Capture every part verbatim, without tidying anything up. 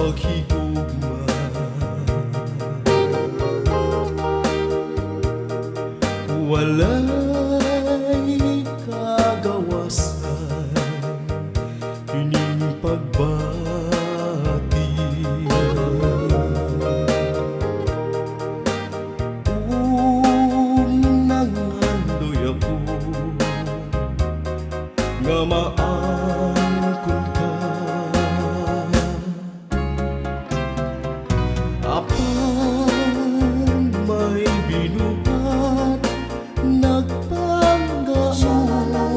paghigugma. Walay kagawasan ining pagbati. Unang handoy ako nga maangkon ka. Apan may binuhat nagpanggao.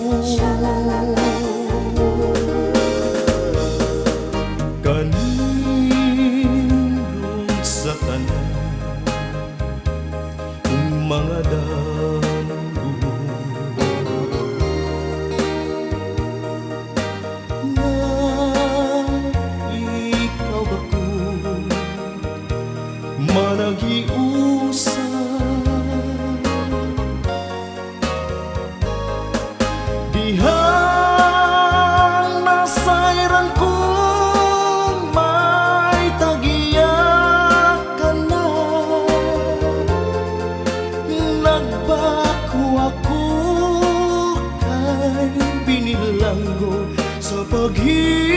Kanindot sa tanan kung mga danggo na ikaw ako managiusa. Dihang nasayran ko may tagiya ka na. Nagbako ako kay binilanggo sa pag